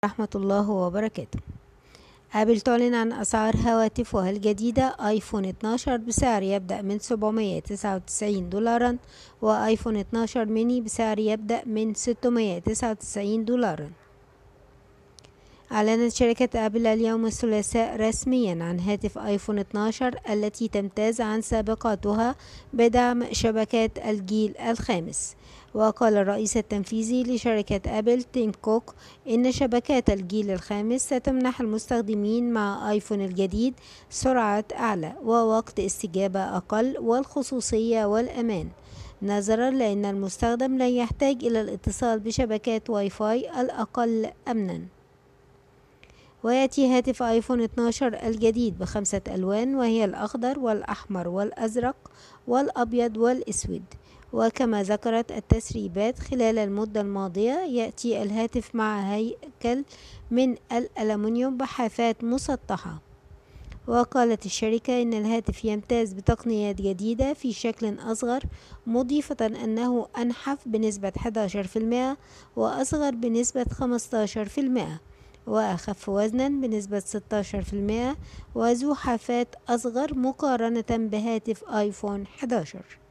ورحمة الله وبركاته. آبل تعلن عن أسعار هواتفها الجديدة آيفون 12 بسعر يبدأ من $799 وآيفون 12 ميني بسعر يبدأ من $699. أعلنت شركة آبل اليوم الثلاثاء رسميا عن هاتف آيفون 12 التي تمتاز عن سابقاتها بدعم شبكات الجيل الخامس. وقال الرئيس التنفيذي لشركة آبل تيم كوك إن شبكات الجيل الخامس ستمنح المستخدمين مع آيفون الجديد سرعات أعلى ووقت استجابة أقل والخصوصية والأمان، نظرا لأن المستخدم لن يحتاج إلى الاتصال بشبكات واي فاي الأقل أمنا. ويأتي هاتف آيفون 12 الجديد ب5 ألوان، وهي الأخضر والأحمر والأزرق والأبيض والأسود. وكما ذكرت التسريبات خلال المدة الماضية، يأتي الهاتف مع هيكل من الألمنيوم بحافات مسطحة. وقالت الشركة إن الهاتف يمتاز بتقنيات جديدة في شكل أصغر، مضيفة أنه أنحف بنسبة 11% وأصغر بنسبة 15% وأخف وزنا بنسبة 16% وذو حافات أصغر مقارنة بهاتف آيفون 11.